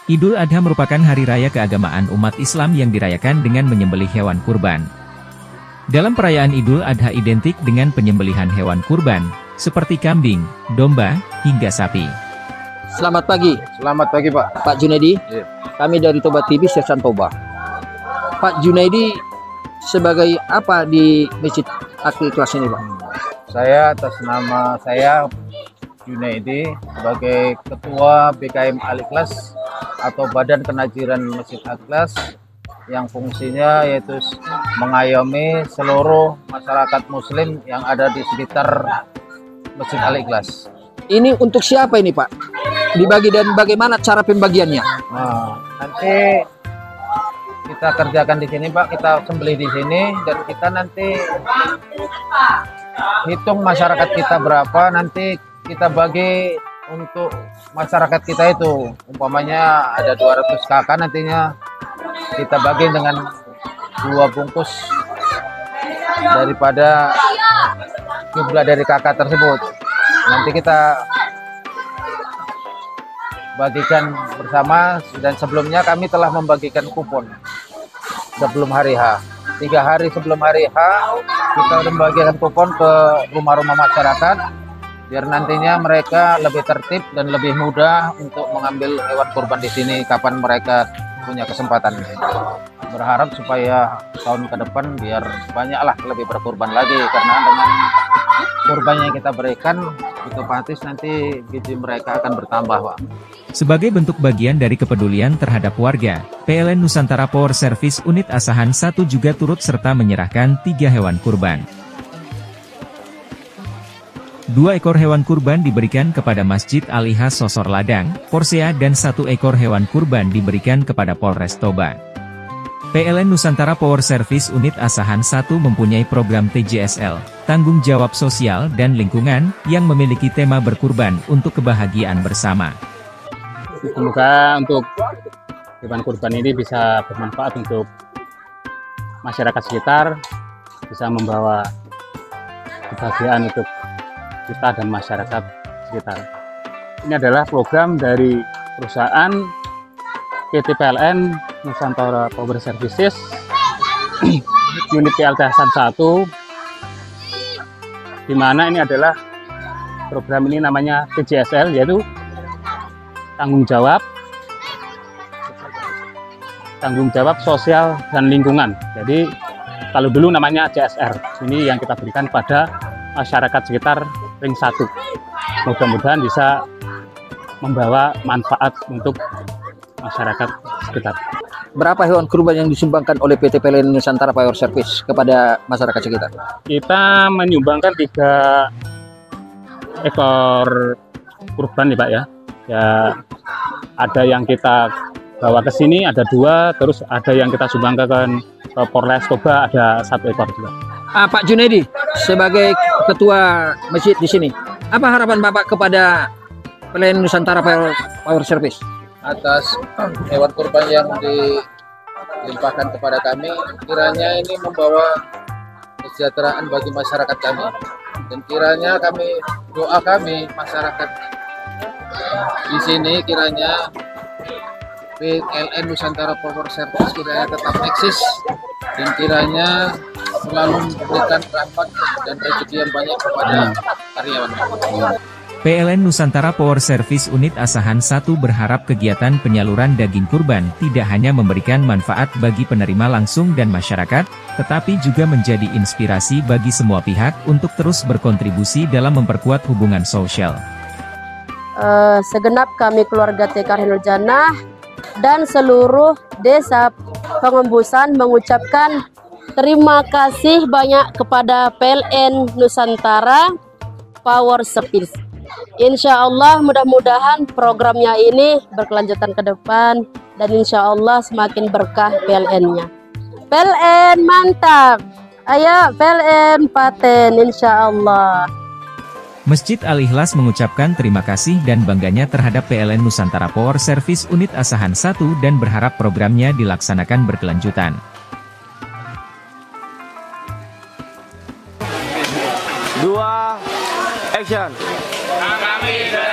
Idul Adha merupakan hari raya keagamaan umat Islam yang dirayakan dengan menyembelih hewan kurban. Dalam perayaan Idul Adha identik dengan penyembelihan hewan kurban, seperti kambing, domba, hingga sapi. Selamat pagi. Selamat pagi, Pak. Pak Junaidi. Iya. Kami dari Toba TV, Sersan Toba. Pak Junaidi sebagai apa di Masjid Al-Ikhlas ini, Pak? Saya atas nama saya Junaidi sebagai Ketua BKM Al-Ikhlas atau Badan Kenaziran Masjid Al-Ikhlas yang fungsinya yaitu mengayomi seluruh masyarakat muslim yang ada di sekitar Masjid Al-Ikhlas. Ini untuk siapa ini, Pak? Dibagi dan bagaimana cara pembagiannya? Nah, nanti kita kerjakan di sini, Pak. Kita sembelih di sini dan kita nanti hitung masyarakat kita berapa, nanti kita bagi untuk masyarakat kita itu. Umpamanya ada 200 kakak, nantinya kita bagi dengan 2 bungkus daripada jumlah dari kakak tersebut. Nanti kita bagikan bersama, dan sebelumnya kami telah membagikan kupon sebelum hari H. 3 hari sebelum hari H kita sudah membagikan kupon ke rumah-rumah masyarakat biar nantinya mereka lebih tertib dan lebih mudah untuk mengambil hewan kurban di sini kapan mereka punya kesempatan. Berharap supaya tahun ke depan biar banyaklah lebih berkurban lagi, karena dengan kurban yang kita berikan otomatis nanti gizi mereka akan bertambah, Pak. Sebagai bentuk bagian dari kepedulian terhadap warga, PLN Nusantara Power Service Unit Asahan 1 juga turut serta menyerahkan 3 hewan kurban. 2 ekor hewan kurban diberikan kepada Masjid Al-Ihlas Sosor Ladang, Porsea, dan 1 ekor hewan kurban diberikan kepada Polres Toba. PLN Nusantara Power Service Unit Asahan 1 mempunyai program TJSL, Tanggung Jawab Sosial dan Lingkungan, yang memiliki tema berkurban untuk kebahagiaan bersama. Semoga untuk hewan kurban ini bisa bermanfaat untuk masyarakat sekitar, bisa membawa kebahagiaan untuk kita dan masyarakat sekitar. Ini adalah program dari perusahaan PT PLN Nusantara Power Services unit PLT Hasan 1, di mana ini adalah program ini namanya TJSL, yaitu tanggung jawab sosial dan lingkungan. Jadi kalau dulu namanya CSR, ini yang kita berikan pada masyarakat sekitar Ring 1. Mudah-mudahan bisa membawa manfaat untuk masyarakat sekitar. Berapa hewan kurban yang disumbangkan oleh PT PLN Nusantara Power Service kepada masyarakat sekitar? Kita menyumbangkan 3 ekor kurban nih, Pak, ya. Ya, ada yang kita bawa ke sini, ada 2, terus ada yang kita sumbangkan ke Polres Toba, ada 1 ekor juga. Pak Junaidi, sebagai ketua masjid di sini, apa harapan Bapak kepada PLN Nusantara Power Service? Atas hewan kurban yang dilimpahkan kepada kami, kiranya ini membawa kesejahteraan bagi masyarakat kami, dan kiranya doa kami masyarakat di sini, kiranya PLN Nusantara Power Service kiranya tetap eksis dan kiranya selalu memberikan rahmat dan rezeki yang banyak kepada karyawan. PLN Nusantara Power Service Unit Asahan 1 berharap kegiatan penyaluran daging kurban tidak hanya memberikan manfaat bagi penerima langsung dan masyarakat, tetapi juga menjadi inspirasi bagi semua pihak untuk terus berkontribusi dalam memperkuat hubungan sosial. Segenap kami keluarga TK Ainul Jannah dan seluruh desa Pengembusan mengucapkan terima kasih banyak kepada PLN Nusantara Power Service. Insya Allah mudah-mudahan programnya ini berkelanjutan ke depan dan insya Allah semakin berkah PLN-nya. PLN mantap, ayo PLN paten insya Allah. Masjid Al-Ihlas mengucapkan terima kasih dan bangganya terhadap PLN Nusantara Power Service Unit Asahan 1 dan berharap programnya dilaksanakan berkelanjutan. Dua, action.